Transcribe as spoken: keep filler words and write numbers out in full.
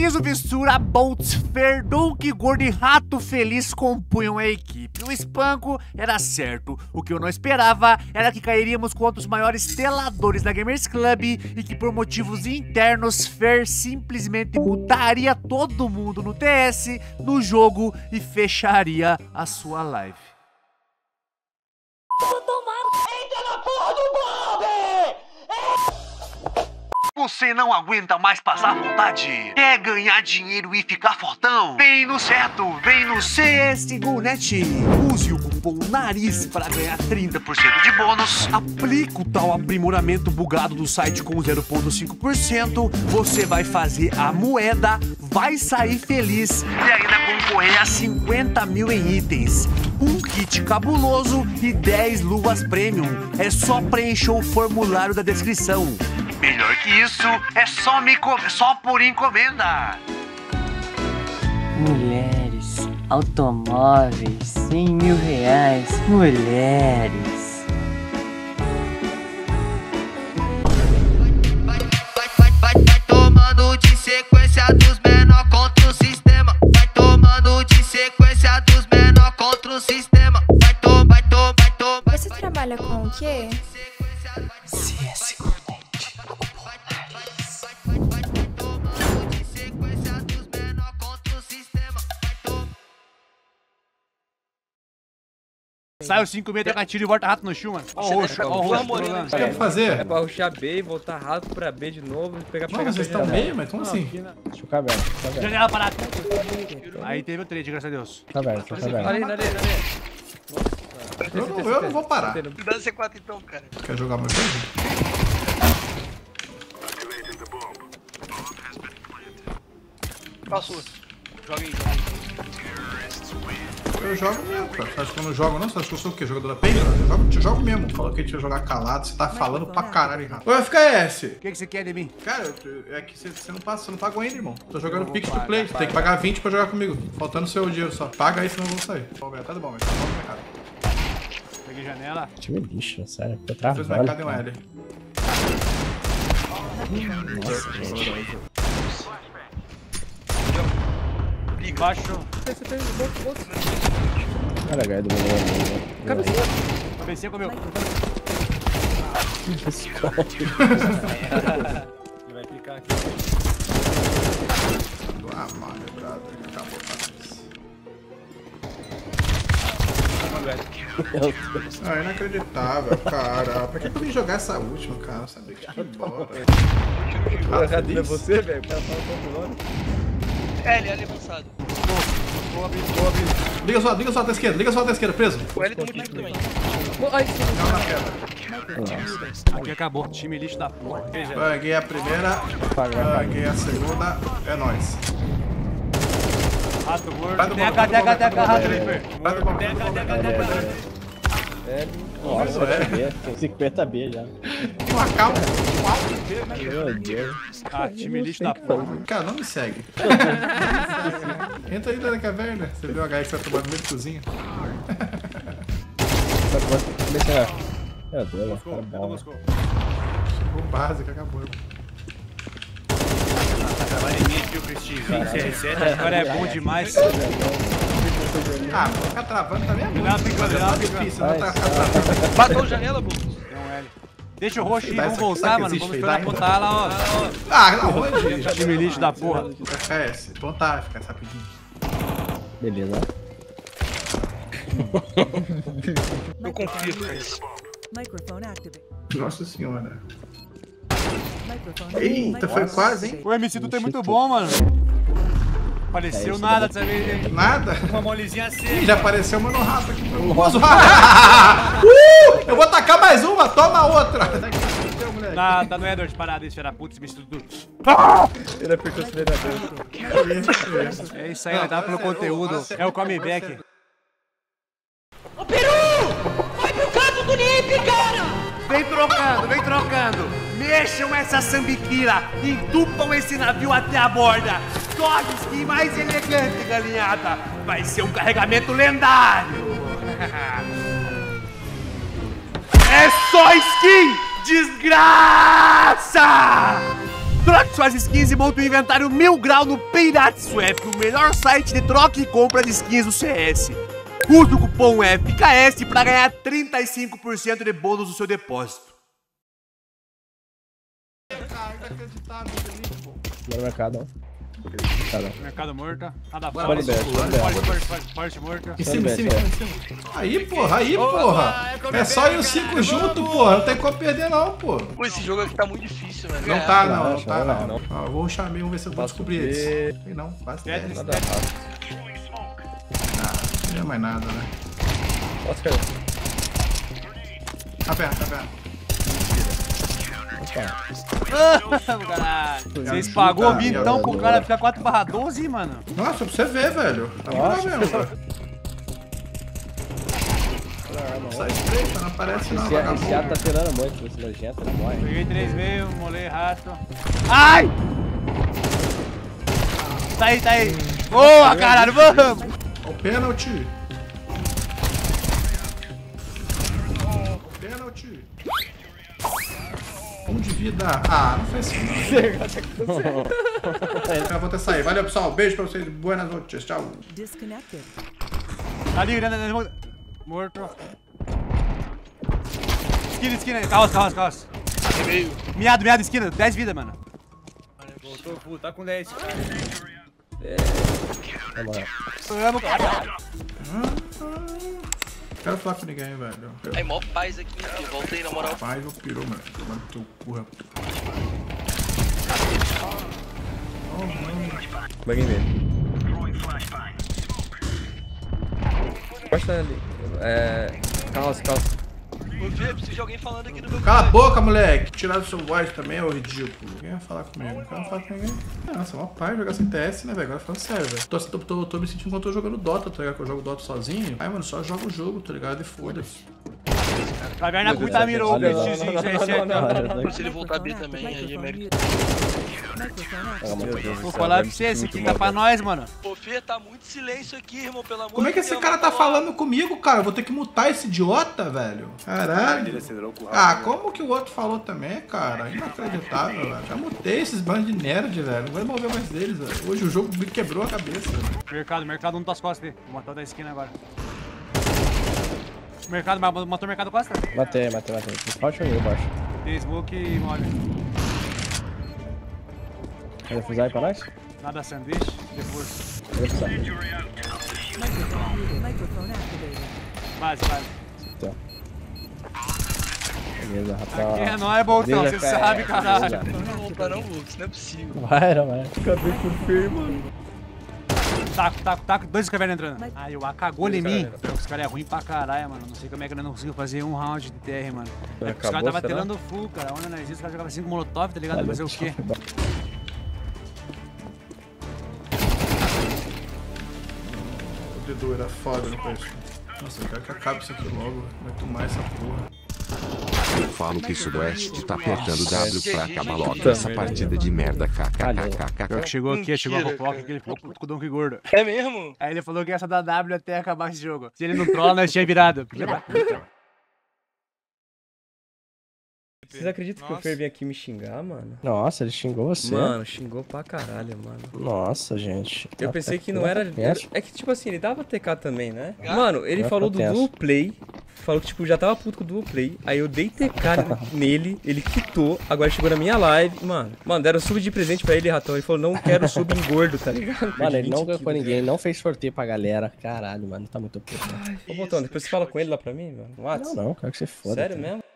Miso, Vissura, Boltz, Ferdonk, Gordo e Rato Feliz compunham a equipe. O espanco era certo. O que eu não esperava era que cairíamos contra os maiores teladores da Gamers Club e que por motivos internos Fer simplesmente mutaria todo mundo no T S, no jogo e fecharia a sua live. Vou tomar ainda na porra do Bob! Você não aguenta mais passar vontade? Quer ganhar dinheiro e ficar fortão? Vem no certo, vem no C S G O Net. Use o cupom NARIZ para ganhar trinta por cento de bônus. Aplica o tal aprimoramento bugado do site com zero vírgula cinco por cento. Você vai fazer a moeda, vai sair feliz e ainda concorrer a cinquenta mil em itens. Um kit cabuloso e dez luvas premium. É só preencher o formulário da descrição. Melhor que isso, é só, me só por encomenda. Mulheres, automóveis, cem mil reais, mulheres. Vai, vai, vai, vai, vai tomando de sequência dos menor contra o sistema. Vai tomando de sequência dos menor contra o sistema. Vai tom, vai tom, vai tom. Você trabalha com o quê? C S G O Net. Sai os cinco meio, taca tiro e volta rato no chão, mano. Ó o roxo, ó o roxo. O que eu fazer? É pra rushar B, voltar rato pra B de novo e pegar Não, pegar vocês estão meio, mas como assim? Deixa eu ficar aberto, fica aberto. Janela parada. Aí teve o trade, graças a Deus. Fica aberto, fica aberto. Ali, ali, ali. Eu não, eu não vou parar. Dá C quatro então, cara. Quer jogar meu jogo? Qual a sua? Joga aí, joga aí. Eu jogo mesmo, cara. Você acha que eu não jogo não? Você acha que eu sou o quê? Jogador da Pain? Eu jogo, eu jogo mesmo. Falou que a gente ia jogar calado, você tá falando pra caralho errado. Ô, F K S! O que, que você quer de mim? Cara, é que você, você não passa, você não pagou ainda, irmão. Tô jogando Pix to Play. Você tem que pagar vinte pra jogar comigo. Faltando seu dinheiro só. Paga aí, senão eu vou sair. Bom, velho, tá bom, velho. Tá bom no mercado. Peguei janela. Time lixo, sério. Eu Depois trabalho. o mercado é um L. Baixo. Olha a gaia do meu. Cabecinha. Cabecinha comeu. Ele vai clicar aqui. Ah, mano, brother. Acabou a Ah, inacreditável, cara. Pra que eu vim jogar essa última, cara? Eu sabia que ia embora. É você, velho? O cara fala todo nome. L, L avançado. Boa, boa, boa. Liga só, liga só da esquerda, liga só da esquerda, preso. O L tem muito tempo também. Não, na queda. Aqui acabou. Time lixo da porra. Paguei a primeira, paguei a segunda, é nóis. Rato gordo. Vai do bom, Teca, teca, teca, rato. Vai do bom. Teca, teca, teca. É, nossa, B, tem cinquenta B já. Uma calma, um alto. Meu Deus. Ah, time lixo da porra. Cara, não me segue. Entra aí na caverna. Você viu a H que você vai tomar no meio de cozinha? Só pode começar. Meu Deus, cara bom. O básico acabou. Trabalha em mim aqui, o Prestígio. C R sete, agora é bom demais. Ah, vou ficar travando também. Não, brincando, não, Difícil, não tá travando. Matou janela, Bulls. Tem um L. Deixa o roxo ir, Dá vamos essa- voltar, sabe que mano. existe Vamos feidar esperar ainda? botar lá, ó. Ah, não, onde? Time lixo da porra. F S, então tá, fica rapidinho. Beleza. Eu confio, Chris. Nossa senhora. Eita, foi quase, hein? O M C do tem muito bom, mano. Apareceu nada dessa vez, hein? Nada? Uma molezinha seca. Ih, já apareceu o mano rato aqui. uh, eu vou tacar mais uma, toma outra. Tá, tá no Edward parado, esse era puto, esse mistura tudo. Ele apertou o acelerador. É isso aí, dá pelo conteúdo. É o comeback. Ô, Peru! Vai pro canto do Nip, cara! Vem trocando, vem trocando. Mexam essa sambiquira, entupam esse navio até a borda. Corre, skin mais elegante, galinhada. Vai ser um carregamento lendário. É só skin, desgraça! Troque suas skins e monte um inventário mil grau no PirateSwap, o melhor site de troca e compra de skins do C S. Use o cupom F K S para ganhar trinta e cinco por cento de bônus no seu depósito. No mercado. Mercado morto. Nada Pode forte. liberar, Forte, forte, forte, forte morto. Em cima, em cima, em cima. Aí, porra, aí, porra. É só ir os cinco juntos, porra. Não tem como perder, não, pô. Pô, esse jogo aqui tá muito difícil, velho. Não tá, não, não Relaxa, tá, não. relaxa. Ó, eu vou rushar meio, vamos ver se eu vou descobrir eles. Sei não, basta Tetris, eles. Nada fácil. Ah, não é mais nada, né? Oscar. Tá perto, tá perto. Caralho. Vocês ajuda, pagou me vintão pro ajuda. cara ficar quatro barra doze, mano? Nossa, pra você ver, velho. Tá bom mesmo, velho. Sai estreita, não aparece não, Esse esse vagabundo. ato tá tirando muito, esse nojento, ele morre. Peguei três meio, molei rastro. Ai! Tá aí, tá aí. Boa, caralho, vamos! O pênalti. Pênalti. Um de vida. Ah, não foi assim. Eu vou até sair. Valeu, pessoal. Beijo pra vocês. Buenas noches. Tchau. Ali, né, né, né, morto. Esquina, esquina. Carros, carros, carros. Meio. Miado, miado, esquina. dez vida, mano. Voltou, full, tá com dez. Vamos lá. Vamos, caralho. Quero falar com ninguém, velho. Aí, mó paz aqui, filho. Volta aí, na moral. Pai, eu pirou, mano. Tomando teu cu, rapaz. Baguei nele. Pode estar ali. É. Carros, carros. Ô, Fê, preciso de alguém falando aqui no meu Cala a boca, moleque. Tirar do seu voz também, ô ridículo. Ninguém vai falar comigo. Não quero falar com ninguém. Nossa, mó pai jogar sem T S, né, velho? Agora falando sério, velho. Tô, tô, tô, tô me sentindo quando eu tô jogando Dota, tá ligado? Que eu jogo Dota sozinho. Ai, mano, só joga o jogo, tá ligado? E foda-se. Vai ver na puta mirou o Olha, não, X não, não, sete. não, Se ele voltar B também, aí é mérito. Vou falar pra você, esse aqui tá pra nós, mano. Ô, Fê, tá muito silêncio aqui, irmão, pelo amor de Deus. Como é que esse cara tá falando comigo, cara? Eu vou ter que mutar esse idiota, velho. Caralho. Ah, como que o outro falou também, cara? Inacreditável, velho. Já mutei esses bandos de nerd, velho. Não vou mover mais deles, velho. Hoje o jogo me quebrou a cabeça, velho. Mercado, mercado, um das costas dele. Vou matar o da esquina agora. Mercado, matou o mercado costa? Matei, matei, matei. Forte ou eu baixo? Tem smoke e mole. Vai defusar aí pra nós? Nada sanduíche, depois. Vou defusar. Base, base. Então. Beleza, rapaz. Aqui é nóis, Boltão, você sabe, caralho. Não vou voltar não, Lucas, não é possível. Vai, não vai. Acabei por feio, mano. Taco, taco, taco, dois cavernas entrando. Ai, o A cagou em mim. Os caras é ruim pra caralho, mano. Não sei como é que eu não conseguiu fazer um round de T R, mano. É porque os caras tava telando full, cara. Onde nós ia, os caras jogavam cinco molotov, tá ligado? Fazer o quê? O Dedu era foda no preço. Nossa, eu quero que acabe isso aqui logo. Vai tomar essa porra. Eu falo que Sudoeste tá apertando W pra acabar logo essa partida de merda, kkkk. Chegou aqui, chegou a Rococa que ele ficou puto com o Donkey Gordo. É mesmo? Aí ele falou que ia essa da W até acabar esse jogo. Se ele não trola, nós tinha virado. Vocês acreditam que o Fer veio aqui me xingar, mano? Nossa, ele xingou você? Mano, xingou pra caralho, mano. Nossa, gente. Eu pensei que não era... Pensa. É que, tipo assim, ele dava T K também, né? Mano, ele Não falou do acontece. dual play. Falou que, tipo, já tava puto com o dual play. Aí eu dei T K nele, ele quitou. Agora chegou na minha live. Mano, mano, deram sub de presente pra ele, ratão. Ele falou, não quero sub em gordo, tá ligado? Mano, ele não ganhou com ninguém, não fez sorteio pra galera. Caralho, mano, tá muito puto. Ô, Botão, depois você fala com ele lá pra mim, mano. Não, Whats? não, quero que você foda. Sério cara. mesmo?